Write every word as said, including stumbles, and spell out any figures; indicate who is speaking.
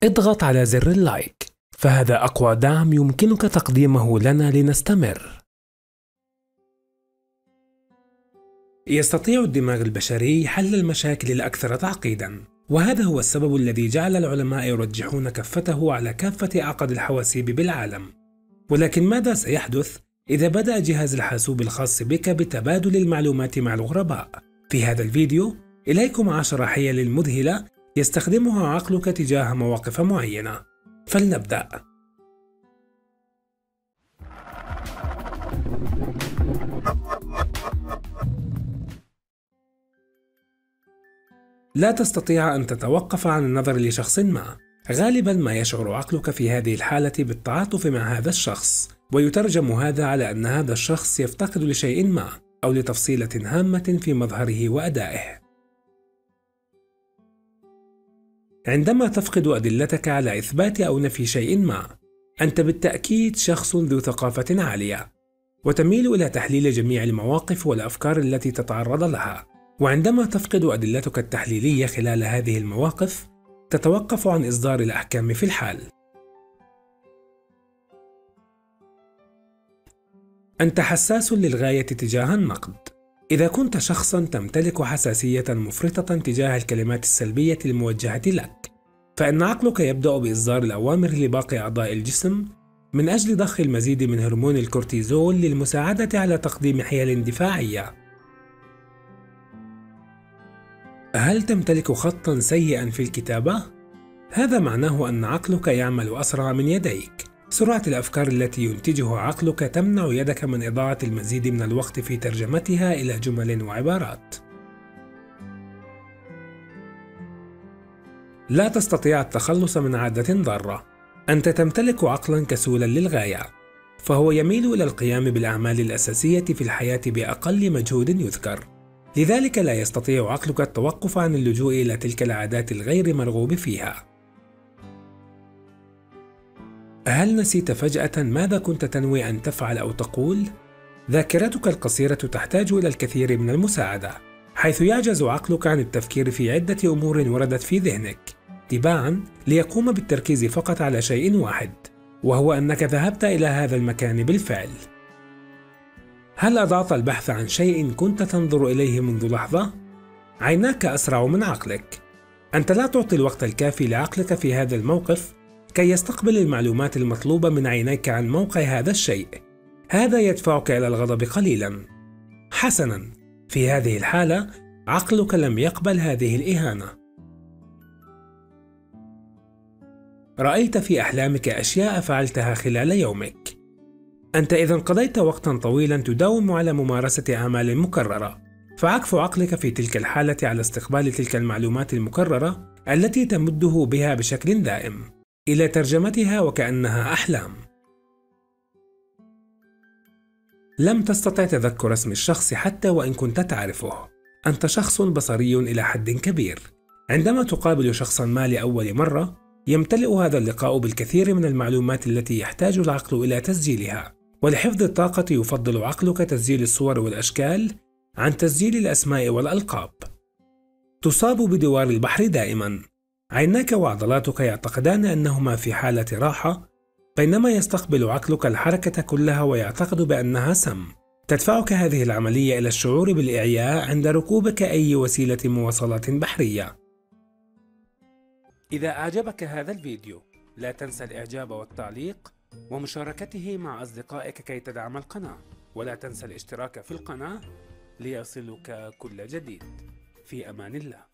Speaker 1: اضغط على زر اللايك، فهذا أقوى دعم يمكنك تقديمه لنا لنستمر. يستطيع الدماغ البشري حل المشاكل الأكثر تعقيداً، وهذا هو السبب الذي جعل العلماء يرجحون كفته على كافة أعقد الحواسيب بالعالم. ولكن ماذا سيحدث إذا بدأ جهاز الحاسوب الخاص بك بتبادل المعلومات مع الغرباء؟ في هذا الفيديو إليكم عشر حيل مذهلة يستخدمها عقلك تجاه مواقف معينة. فلنبدأ. لا تستطيع أن تتوقف عن النظر لشخص ما. غالباً ما يشعر عقلك في هذه الحالة بالتعاطف مع هذا الشخص، ويترجم هذا على أن هذا الشخص يفتقد لشيء ما أو لتفصيلة هامة في مظهره وأدائه. عندما تفقد أدلتك على إثبات أو نفي شيء ما، أنت بالتأكيد شخص ذو ثقافة عالية، وتميل إلى تحليل جميع المواقف والأفكار التي تتعرض لها. وعندما تفقد أدلتك التحليلية خلال هذه المواقف، تتوقف عن إصدار الأحكام في الحال. أنت حساس للغاية تجاه النقد. إذا كنت شخصاً تمتلك حساسية مفرطة تجاه الكلمات السلبية الموجهة لك، فإن عقلك يبدأ بإصدار الأوامر لباقي أعضاء الجسم من أجل ضخ المزيد من هرمون الكورتيزول للمساعدة على تقديم حيل دفاعية. هل تمتلك خطاً سيئاً في الكتابة؟ هذا معناه أن عقلك يعمل أسرع من يديك. سرعة الأفكار التي ينتجها عقلك تمنع يدك من إضاعة المزيد من الوقت في ترجمتها إلى جمل وعبارات. لا تستطيع التخلص من عادة ضارة. أنت تمتلك عقلاً كسولاً للغاية، فهو يميل إلى القيام بالأعمال الأساسية في الحياة بأقل مجهود يذكر. لذلك لا يستطيع عقلك التوقف عن اللجوء إلى تلك العادات الغير مرغوب فيها. هل نسيت فجأة ماذا كنت تنوي أن تفعل أو تقول؟ ذاكرتك القصيرة تحتاج إلى الكثير من المساعدة، حيث يعجز عقلك عن التفكير في عدة أمور وردت في ذهنك تباعاً ليقوم بالتركيز فقط على شيء واحد، وهو أنك ذهبت إلى هذا المكان بالفعل. هل أضعت البحث عن شيء كنت تنظر إليه منذ لحظة؟ عيناك أسرع من عقلك. أنت لا تعطي الوقت الكافي لعقلك في هذا الموقف كي يستقبل المعلومات المطلوبة من عينيك عن موقع هذا الشيء. هذا يدفعك إلى الغضب قليلاً. حسناً، في هذه الحالة عقلك لم يقبل هذه الإهانة. رأيت في أحلامك أشياء فعلتها خلال يومك. أنت إذا قضيت وقتاً طويلاً تداوم على ممارسة أعمال مكررة، فعكف عقلك في تلك الحالة على استقبال تلك المعلومات المكررة التي تمده بها بشكل دائم إلى ترجمتها وكأنها أحلام. لم تستطع تذكر اسم الشخص حتى وإن كنت تعرفه. أنت شخص بصري إلى حد كبير. عندما تقابل شخصاً ما لأول مرة، يمتلئ هذا اللقاء بالكثير من المعلومات التي يحتاج العقل إلى تسجيلها. ولحفظ الطاقة يفضل عقلك تسجيل الصور والأشكال عن تسجيل الأسماء والألقاب. تصاب بدوار البحر دائماً. عيناك وعضلاتك يعتقدان أنهما في حالة راحة، بينما يستقبل عقلك الحركة كلها ويعتقد بأنها سم. تدفعك هذه العملية إلى الشعور بالإعياء عند ركوبك أي وسيلة مواصلات بحرية. إذا أعجبك هذا الفيديو، لا تنسى الإعجاب والتعليق ومشاركته مع أصدقائك كي تدعم القناة، ولا تنسى الاشتراك في القناة ليصلك كل جديد. في أمان الله.